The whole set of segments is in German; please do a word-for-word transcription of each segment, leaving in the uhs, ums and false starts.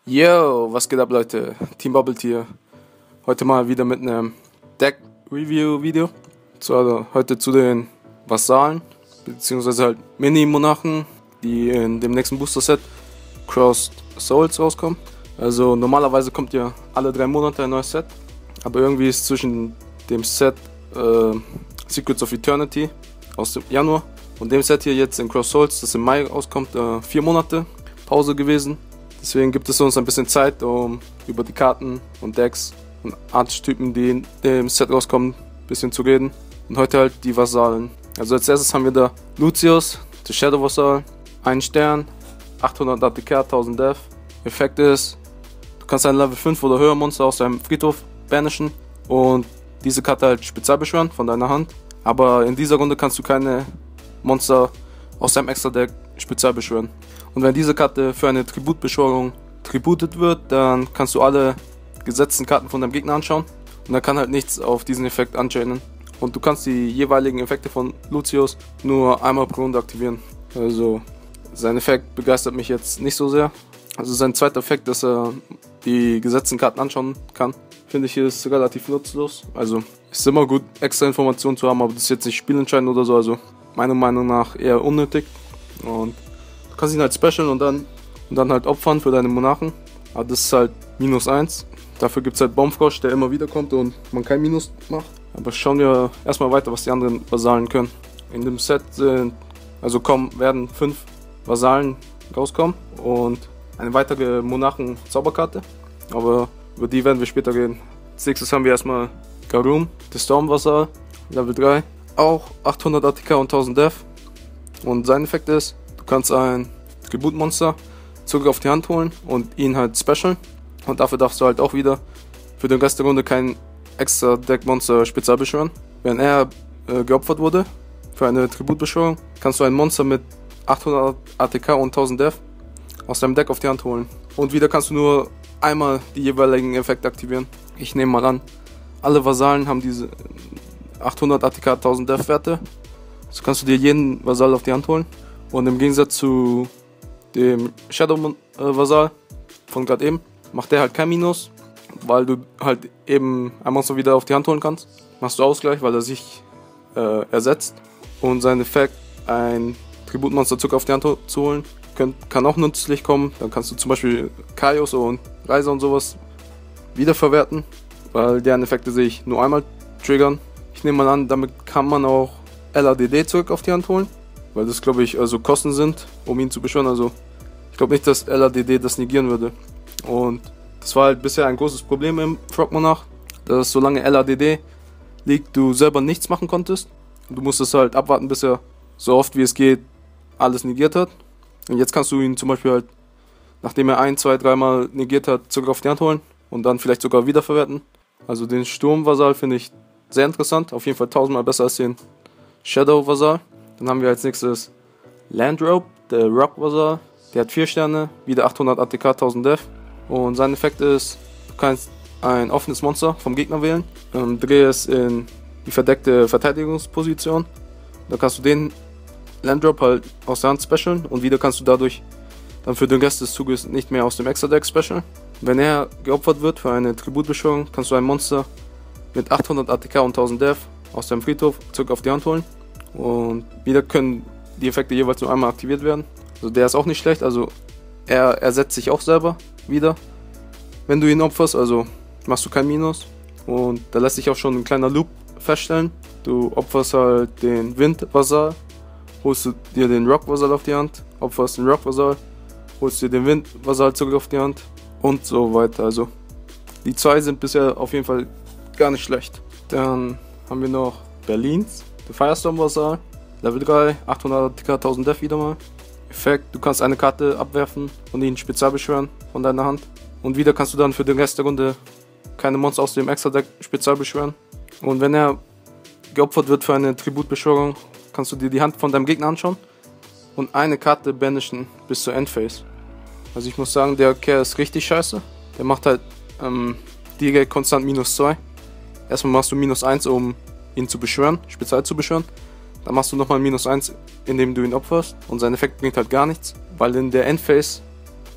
Yo, was geht ab, Leute? Team Bubble hier. Heute mal wieder mit einem Deck-Review-Video. Zwar heute zu den Vasallen, beziehungsweise halt Mini-Monarchen, die in dem nächsten Booster-Set Crossed Souls rauskommen. Also normalerweise kommt ja alle drei Monate ein neues Set, aber irgendwie ist zwischen dem Set äh, Secrets of Eternity aus dem Januar und dem Set hier jetzt in Crossed Souls, das im Mai rauskommt, äh, vier Monate Pause gewesen. Deswegen gibt es uns ein bisschen Zeit, um über die Karten und Decks und Archetypen, die in dem Set rauskommen, ein bisschen zu reden. Und heute halt die Vasallen. Also als erstes haben wir da Lucius, der Shadow Vasal, ein Stern, achthundert A T K, tausend Death. Effekt ist, du kannst ein Level fünf oder höher Monster aus deinem Friedhof banishen und diese Karte halt spezial beschwören von deiner Hand. Aber in dieser Runde kannst du keine Monster aus deinem Extra-Deck spezial beschwören. Und wenn diese Karte für eine Tributbeschwörung tributet wird, dann kannst du alle gesetzten Karten von deinem Gegner anschauen und dann kann halt nichts auf diesen Effekt anchainen. Und du kannst die jeweiligen Effekte von Lucius nur einmal pro Runde aktivieren. Also sein Effekt begeistert mich jetzt nicht so sehr. Also sein zweiter Effekt, dass er die gesetzten Karten anschauen kann, finde ich ist relativ nutzlos. Also ist immer gut, extra Informationen zu haben, aber das ist jetzt nicht spielentscheidend oder so. Also meiner Meinung nach eher unnötig. Und du kannst ihn halt specialen und dann, und dann halt opfern für deine Monarchen. Aber das ist halt minus eins. Dafür gibt es halt Baumfrosch, der immer wieder kommt und man kein Minus macht. Aber schauen wir erstmal weiter, was die anderen Vasallen können. In dem Set sind, also kommen, werden fünf Vasallen rauskommen und eine weitere Monarchen-Zauberkarte. Aber über die werden wir später reden. Als nächstes haben wir erstmal Garum, der Storm-Vasal, Level drei. Auch achthundert A T K und tausend Death. Und sein Effekt ist, du kannst ein Tributmonster zurück auf die Hand holen und ihn halt specialen. Und dafür darfst du halt auch wieder für den Rest der Runde kein extra Deckmonster spezial beschwören. Wenn er äh, geopfert wurde für eine Tributbeschwörung, kannst du ein Monster mit achthundert A T K und tausend Death aus deinem Deck auf die Hand holen. Und wieder kannst du nur einmal die jeweiligen Effekte aktivieren. Ich nehme mal an, alle Vasallen haben diese achthundert A T K, tausend Death Werte. So kannst du dir jeden Vasall auf die Hand holen. Und im Gegensatz zu dem Shadow Vasal von gerade eben, macht der halt kein Minus, weil du halt eben ein Monster wieder auf die Hand holen kannst. Machst du Ausgleich, weil er sich äh, ersetzt. Und sein Effekt, ein Tributmonster zurück auf die Hand zu holen, könnt, kann auch nützlich kommen. Dann kannst du zum Beispiel Kaios und Reiser und sowas wiederverwerten, weil deren Effekte sich nur einmal triggern. Ich nehme mal an, damit kann man auch L A D D zurück auf die Hand holen, weil das, glaube ich, also Kosten sind, um ihn zu beschwören. Also ich glaube nicht, dass L A D D das negieren würde. Und das war halt bisher ein großes Problem im Frog Monarch, dass solange L A D D liegt, du selber nichts machen konntest. Du musstest halt abwarten, bis er so oft wie es geht alles negiert hat. Und jetzt kannst du ihn zum Beispiel halt, nachdem er ein, zwei, dreimal negiert hat, zurück auf die Hand holen und dann vielleicht sogar wiederverwerten. Also den Sturm-Vasal finde ich sehr interessant, auf jeden Fall tausendmal besser als den Shadow Vasal. Dann haben wir als nächstes Landrope, der Rock Vasal. Der hat vier Sterne, wieder achthundert A T K, tausend Death. Und sein Effekt ist, du kannst ein offenes Monster vom Gegner wählen, ähm, drehe es in die verdeckte Verteidigungsposition. Dann kannst du den Landrop halt aus der Hand specialen und wieder kannst du dadurch dann für den Rest des Zuges nicht mehr aus dem Extra-Deck specialen. Wenn er geopfert wird für eine Tributbeschwörung, kannst du ein Monster mit achthundert A T K und tausend Death aus deinem Friedhof zurück auf die Hand holen. Und wieder können die Effekte jeweils nur einmal aktiviert werden. Also der ist auch nicht schlecht, also er ersetzt sich auch selber wieder, wenn du ihn opferst, also machst du kein Minus. Und da lässt sich auch schon ein kleiner Loop feststellen. Du opferst halt den Wind-Vasal, holst du dir den Rock-Vasal auf die Hand, opferst den Rock-Vasal, holst dir den Wind-Vasal zurück auf die Hand und so weiter. Also die zwei sind bisher auf jeden Fall gar nicht schlecht. Dann haben wir noch Berlins, der Firestorm-Vasal, Level drei, achthundert A T K, tausend Death wieder mal. Effekt, du kannst eine Karte abwerfen und ihn spezial beschwören von deiner Hand. Und wieder kannst du dann für den Rest der Runde keine Monster aus dem Extra-Deck spezial beschwören. Und wenn er geopfert wird für eine Tributbeschwörung, kannst du dir die Hand von deinem Gegner anschauen und eine Karte banishen bis zur Endphase. Also ich muss sagen, der Kerl ist richtig scheiße. Der macht halt ähm, direkt konstant minus zwei. Erstmal machst du minus eins, um ihn zu beschwören, spezial zu beschwören. Dann machst du nochmal minus eins, indem du ihn opferst. Und sein Effekt bringt halt gar nichts, weil in der Endphase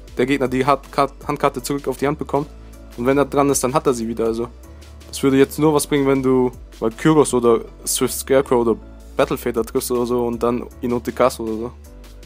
der Gegner die Handkarte zurück auf die Hand bekommt. Und wenn er dran ist, dann hat er sie wieder. Also das würde jetzt nur was bringen, wenn du Valkyros oder Swift Scarecrow oder Battlefader triffst oder so und dann Inotekas oder so.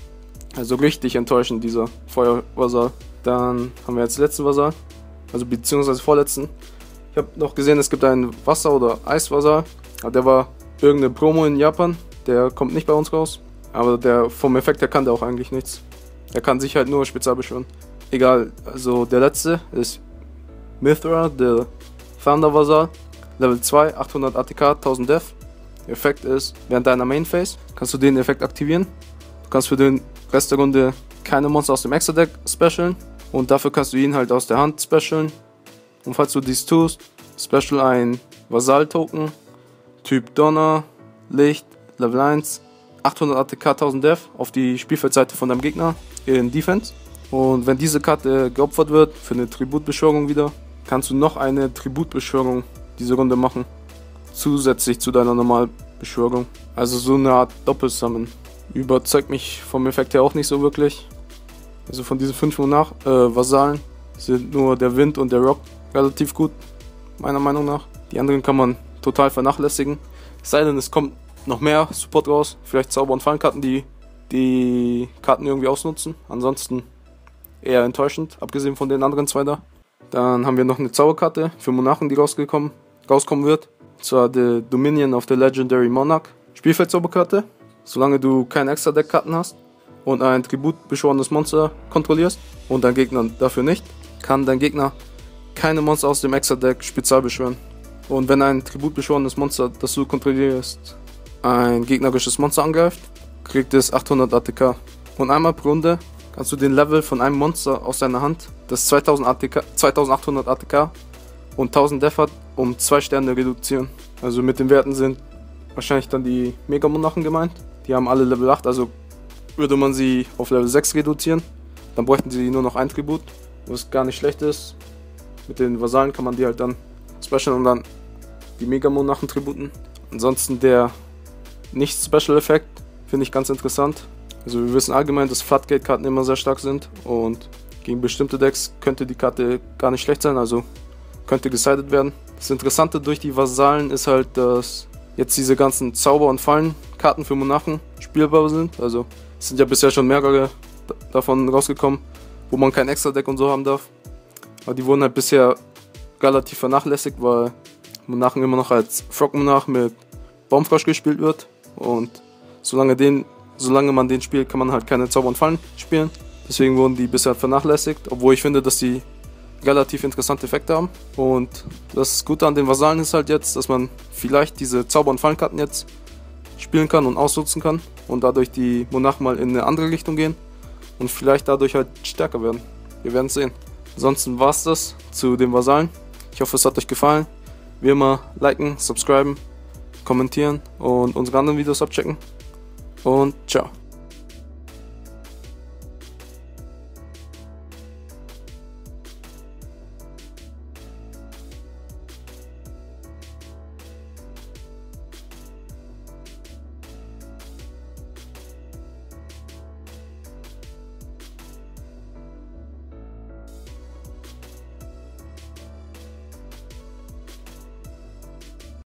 Also richtig enttäuschend, dieser Feuervasal. Dann haben wir jetzt letzten Vasal, also beziehungsweise vorletzten. Ich habe noch gesehen, es gibt einen Wasser- oder Eisvasal. Der war irgendeine Promo in Japan, der kommt nicht bei uns raus. Aber der vom Effekt her kann der auch eigentlich nichts. Er kann sich halt nur spezial beschwören. Egal, also der letzte ist Mithra, der Thunder Vasal. Level zwei, achthundert A T K, tausend Def. Der Effekt ist, während deiner Main Phase kannst du den Effekt aktivieren. Du kannst für den Rest der Runde keine Monster aus dem Extra Deck specialen. Und dafür kannst du ihn halt aus der Hand specialen. Und falls du dies tust, special ein Vasal-Token, Typ Donner, Licht, Level eins, achthundert A T K, tausend Def auf die Spielfeldseite von deinem Gegner in Defense. Und wenn diese Karte geopfert wird für eine Tributbeschwörung wieder, kannst du noch eine Tributbeschwörung diese Runde machen. Zusätzlich zu deiner Normalbeschwörung. Also so eine Art Doppelsummon. Überzeugt mich vom Effekt her auch nicht so wirklich. Also von diesen fünf Monarch äh, Vasallen sind nur der Wind und der Rock relativ gut, meiner Meinung nach. Die anderen kann man total vernachlässigen. Es sei denn, es kommt noch mehr Support raus. Vielleicht Zauber- und Fallenkarten, die die Karten irgendwie ausnutzen. Ansonsten eher enttäuschend, abgesehen von den anderen zwei da. Dann haben wir noch eine Zauberkarte für Monarchen, die rausgekommen, rauskommen wird. Und zwar die Dominion of the Legendary Monarch. Spielfeldzauberkarte. Solange du keine Extra-Deck-Karten hast und ein tributbeschworenes Monster kontrollierst und dein Gegner dafür nicht, kann dein Gegner keine Monster aus dem Extra-Deck spezial beschwören. Und wenn ein tributbeschworenes Monster, das du kontrollierst, ein gegnerisches Monster angreift, kriegt es achthundert A T K. Und einmal pro Runde kannst du den Level von einem Monster aus deiner Hand, das zweitausend A T K, zweitausendachthundert A T K und tausend Def hat, um zwei Sterne reduzieren. Also mit den Werten sind wahrscheinlich dann die Mega-Monarchen gemeint. Die haben alle Level acht, also würde man sie auf Level sechs reduzieren, dann bräuchten sie nur noch ein Tribut, was gar nicht schlecht ist. Mit den Vasallen kann man die halt dann specialen und dann die Mega-Monarchen tributen. Ansonsten der Nicht-Special-Effekt finde ich ganz interessant. Also wir wissen allgemein, dass Floodgate-Karten immer sehr stark sind und gegen bestimmte Decks könnte die Karte gar nicht schlecht sein, also könnte gesidet werden. Das Interessante durch die Vasallen ist halt, dass jetzt diese ganzen Zauber- und Fallenkarten für Monarchen spielbar sind. Also es sind ja bisher schon mehrere davon rausgekommen, wo man kein Extra-Deck und so haben darf. Aber die wurden halt bisher relativ vernachlässigt, weil Monarchen immer noch als Frog-Monarch mit Baumfrosch gespielt wird. Und solange, den, solange man den spielt, kann man halt keine Zauber und Fallen spielen. Deswegen wurden die bisher vernachlässigt, obwohl ich finde, dass die relativ interessante Effekte haben. Und das Gute an den Vasallen ist halt jetzt, dass man vielleicht diese Zauber- und Fallenkarten jetzt spielen kann und ausnutzen kann und dadurch die Monarchen mal in eine andere Richtung gehen und vielleicht dadurch halt stärker werden. Wir werden es sehen. Ansonsten war es das zu den Vasallen. Ich hoffe, es hat euch gefallen. Wie immer, liken, subscriben, kommentieren und unsere anderen Videos abchecken. Und ciao.